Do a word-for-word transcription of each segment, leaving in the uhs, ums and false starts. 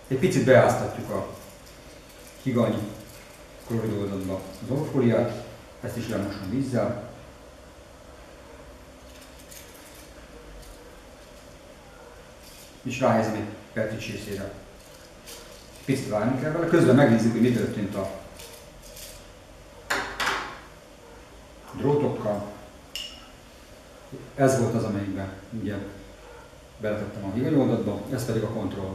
Egy picit beáztatjuk a higany kloridoldatba az orrfóliát, ezt is lemosom vízzel. És ráhelyezem egy petri csészére. Picit várni kell vele, közben megnézzük, hogy mi történt a drótokkal. Ez volt az, amelyikben ugye beletettem a higanyoldatba, ez pedig a kontroll.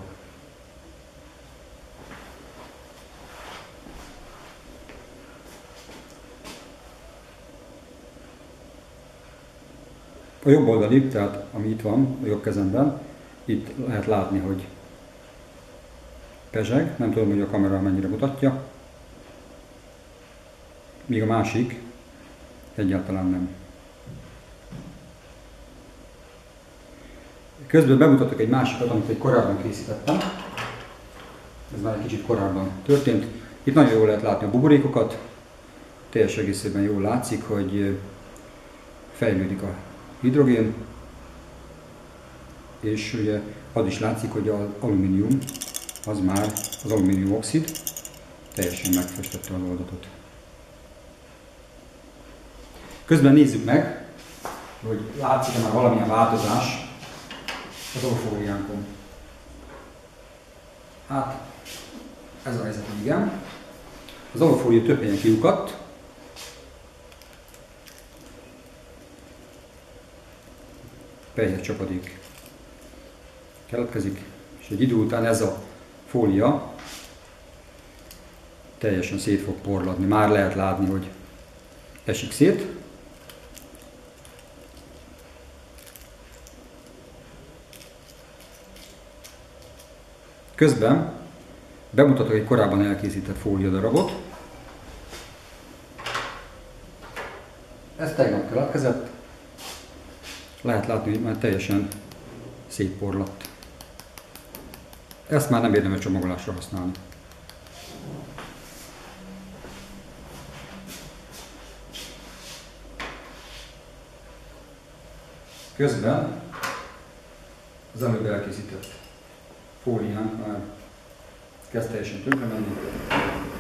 A jobb oldali, tehát ami itt van, a jobb kezemben, itt lehet látni, hogy pezseg, nem tudom, hogy a kamera mennyire mutatja, míg a másik egyáltalán nem. Közben bemutatok egy másikat, amit egy korábban készítettem. Ez már egy kicsit korábban történt. Itt nagyon jól lehet látni a buborékokat, teljes egészében jól látszik, hogy fejlődik a hidrogén, és ugye az is látszik, hogy az alumínium, az már az alumínium oxid teljesen megfestette az oldatot. Közben nézzük meg, hogy látszik-e már valamilyen változás az orrfóliánkon. Hát, ez a helyzet, igen. Az orrfólia több helyen kiukadt. Pelyhes csapadék keletkezik, és egy idő után ez a fólia teljesen szét fog porladni. Már lehet látni, hogy esik szét. Közben bemutatok egy korábban elkészített fóliadarabot. Ez tegnap keletkezett. Lehet látni, hogy már teljesen szétporladt. Ezt már nem érdemes csomagolásra használni. Közben az előbb elkészített fóliánk már kezd teljesen tönkre menni.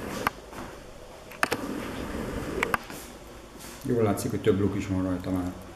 Jól látszik, hogy több luk is van rajta már.